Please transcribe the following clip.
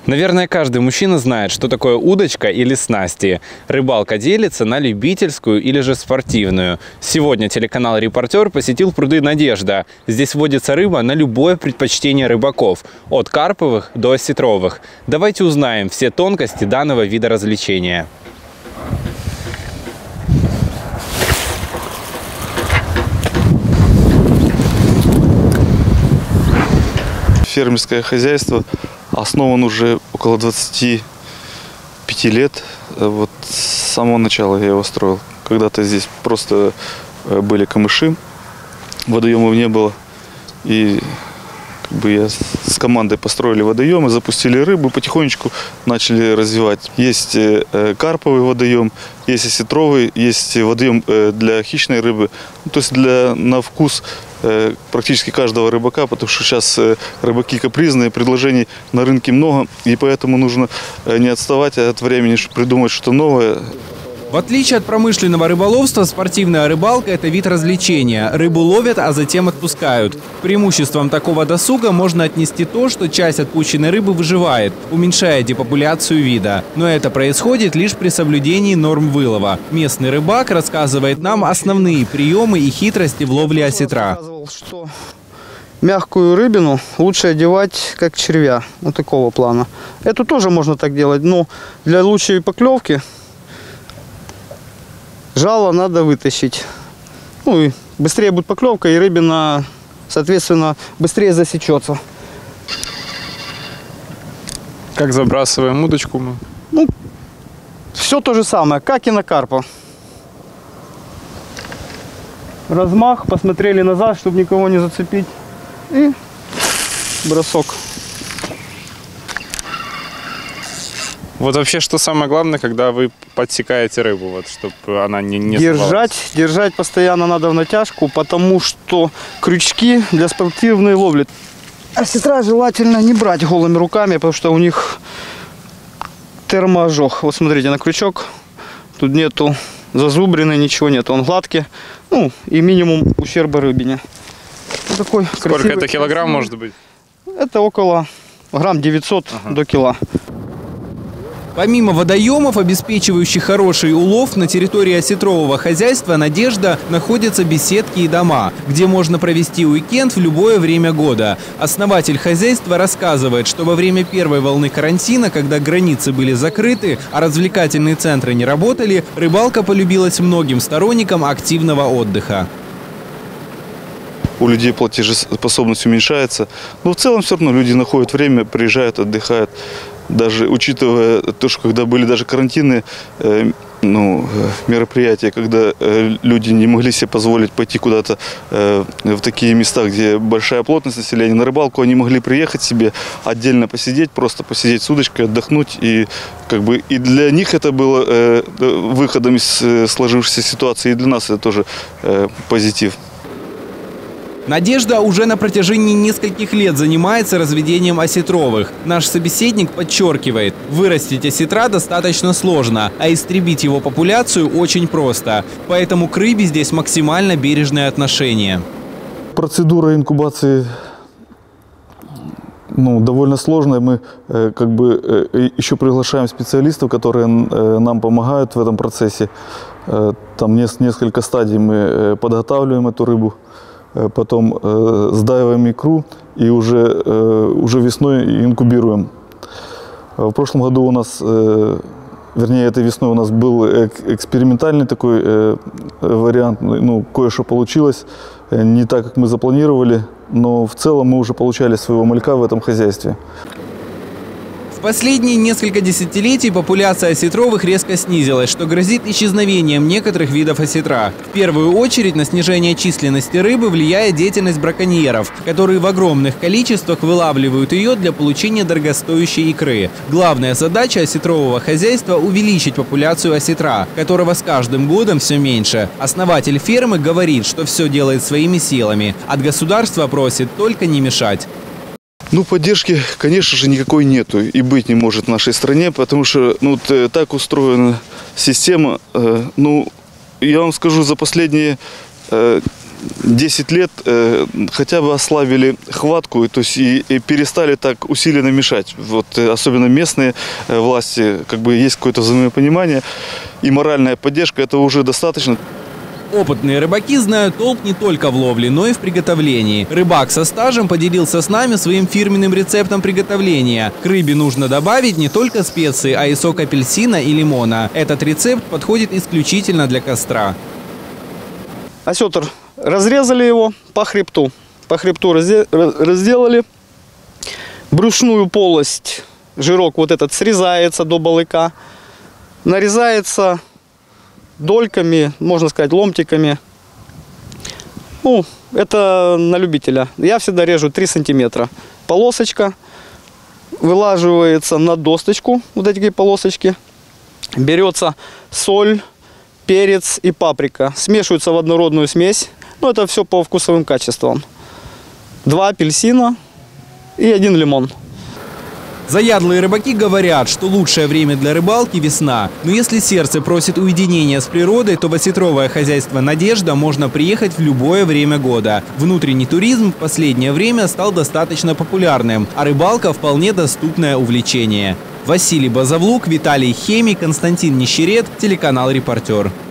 Наверное, каждый мужчина знает, что такое удочка или снасти. Рыбалка делится на любительскую или же спортивную. Сегодня телеканал «Репортер» посетил пруды «Надежда». Здесь водится рыба на любое предпочтение рыбаков – от карповых до осетровых. Давайте узнаем все тонкости данного вида развлечения. Фермерское хозяйство основан уже около 25 лет. Вот с самого начала я его строил. Когда-то здесь просто были камыши, водоемов не было. И я с командой построили водоемы, запустили рыбу, потихонечку начали развивать. Есть карповый водоем, есть осетровый, есть водоем для хищной рыбы. То есть на вкус практически каждого рыбака, потому что сейчас рыбаки капризные, предложений на рынке много, и поэтому нужно не отставать от времени, чтобы придумать что-то новое. В отличие от промышленного рыболовства, спортивная рыбалка – это вид развлечения. Рыбу ловят, а затем отпускают. Преимуществом такого досуга можно отнести то, что часть отпущенной рыбы выживает, уменьшая депопуляцию вида. Но это происходит лишь при соблюдении норм вылова. Местный рыбак рассказывает нам основные приемы и хитрости в ловле осетра. Мягкую рыбину лучше одевать как червя, вот такого плана. Эту тоже можно так делать, но для лучшей поклевки жало надо вытащить. Ну и быстрее будет поклевка, и рыбина, соответственно, быстрее засечется. Как забрасываем удочку мы? Ну, все то же самое, как и на карпа. Размах, посмотрели назад, чтобы никого не зацепить. И бросок. Вот вообще, что самое главное, когда вы подсекаете рыбу, вот, чтобы она не держать постоянно надо в натяжку, потому что крючки для спортивной ловли. Осетра желательно не брать голыми руками, потому что у них термоожог. Вот смотрите на крючок, тут нету зазубрины, ничего нет, он гладкий, ну и минимум ущерба рыбине. Вот такой Сколько это килограмм может быть? Это около грамм 900 до кило. Помимо водоемов, обеспечивающих хороший улов, на территории осетрового хозяйства «Надежда» находятся беседки и дома, где можно провести уикенд в любое время года. Основатель хозяйства рассказывает, что во время первой волны карантина, когда границы были закрыты, а развлекательные центры не работали, рыбалка полюбилась многим сторонникам активного отдыха. У людей платежеспособность уменьшается, но в целом все равно люди находят время, приезжают, отдыхают. Даже учитывая то, что когда были даже карантинные мероприятия, когда люди не могли себе позволить пойти куда-то в такие места, где большая плотность населения, на рыбалку, они могли приехать себе отдельно посидеть, просто посидеть с удочкой, отдохнуть. И для них это было выходом из сложившейся ситуации, и для нас это тоже позитив. «Надежда» уже на протяжении нескольких лет занимается разведением осетровых. Наш собеседник подчеркивает, вырастить осетра достаточно сложно, а истребить его популяцию очень просто. Поэтому к рыбе здесь максимально бережное отношение. Процедура инкубации довольно сложная. Мы еще приглашаем специалистов, которые нам помогают в этом процессе. Там несколько стадий мы подготавливаем эту рыбу. Потом сдаиваем икру и уже весной инкубируем. В прошлом году у нас, этой весной у нас был экспериментальный такой вариант, кое-что получилось, не так, как мы запланировали, но в целом мы уже получали своего малька в этом хозяйстве. В последние несколько десятилетий популяция осетровых резко снизилась, что грозит исчезновением некоторых видов осетра. В первую очередь на снижение численности рыбы влияет деятельность браконьеров, которые в огромных количествах вылавливают ее для получения дорогостоящей икры. Главная задача осетрового хозяйства – увеличить популяцию осетра, которого с каждым годом все меньше. Основатель фермы говорит, что все делает своими силами. От государства просит только не мешать. Поддержки, конечно же, никакой нету и быть не может в нашей стране, потому что так устроена система. Я вам скажу, за последние 10 лет хотя бы ослабили хватку, то есть и перестали так усиленно мешать. Вот, особенно местные власти, как бы есть какое-то взаимопонимание и моральная поддержка, этого уже достаточно. Опытные рыбаки знают толк не только в ловле, но и в приготовлении. Рыбак со стажем поделился с нами своим фирменным рецептом приготовления. К рыбе нужно добавить не только специи, а и сок апельсина и лимона. Этот рецепт подходит исключительно для костра. Осетр разрезали его по хребту. По хребту разделали. Брюшную полость, жирок вот этот срезается до балыка. Нарезается дольками, можно сказать, ломтиками. Ну, это на любителя. Я всегда режу 3 сантиметра. Полосочка вылаживается на досточку, вот эти полосочки. Берется соль, перец и паприка. Смешиваются в однородную смесь. Ну, это все по вкусовым качествам. 2 апельсина и 1 лимон. Заядлые рыбаки говорят, что лучшее время для рыбалки – весна. Но если сердце просит уединения с природой, то в осетровое хозяйство «Надежда» можно приехать в любое время года. Внутренний туризм в последнее время стал достаточно популярным, а рыбалка – вполне доступное увлечение. Василий Базовлук, Виталий Хемий, Константин Нищерет, телеканал «Репортер».